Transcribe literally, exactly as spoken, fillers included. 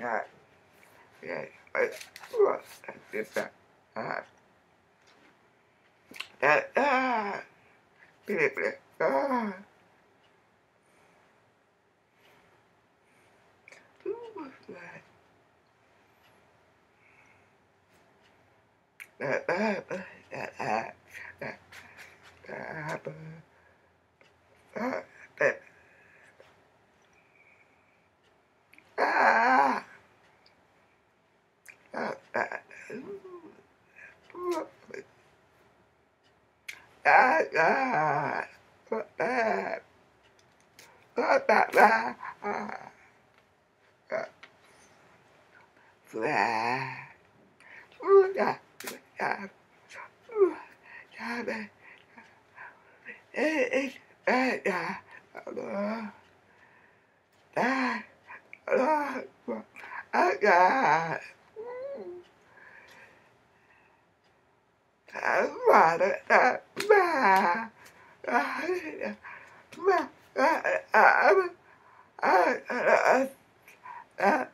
Yeah, yeah, but what? Did that? Ah, that ah, did it? Ah, who was that? That that that that that that that that that ah that that ah ah what that what that that ah that that ooh yeah yeah ooh yeah that eh eh eh yeah Allah that Allah ah yeah ah that that ah ah ah ah ah ah